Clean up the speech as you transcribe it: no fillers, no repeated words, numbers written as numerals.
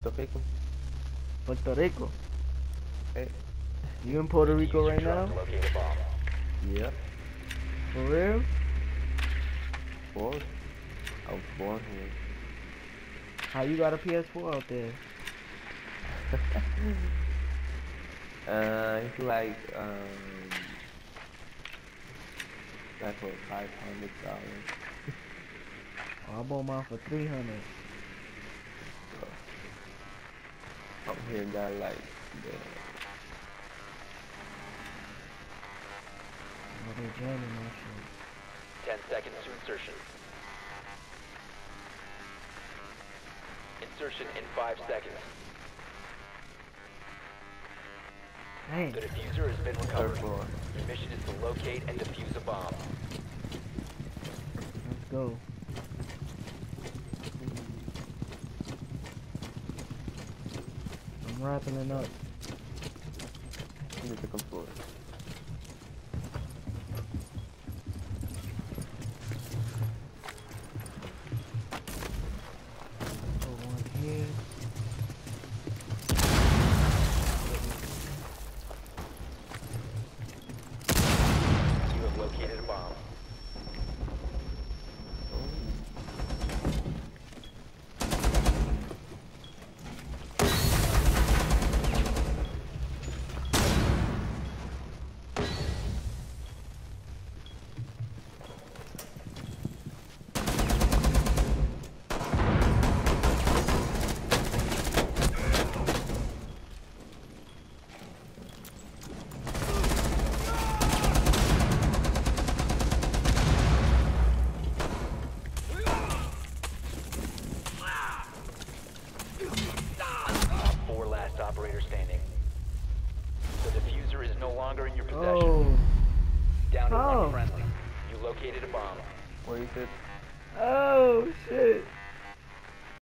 Puerto Rico. Puerto Rico. Hey. You in Puerto Rico right now? Locate a bomb. Yep. For real? Of course. I was born here. How you got a PS4 out there? It's like that's for $500. Oh, I bought mine for 300. Up here got like the Oh, they jamming my shit. 10 seconds to insertion. Insertion in 5 seconds. Dang, The diffuser has been third recovered. floor. Your mission is to locate and defuse a bomb. let's go. I'm wrapping it up. In the second floor. Put one here. You have located a bomb. Four last operator standing. The diffuser is no longer in your possession. Oh, Down to Oh. one friendly. You located a bomb. Where is it? oh shit.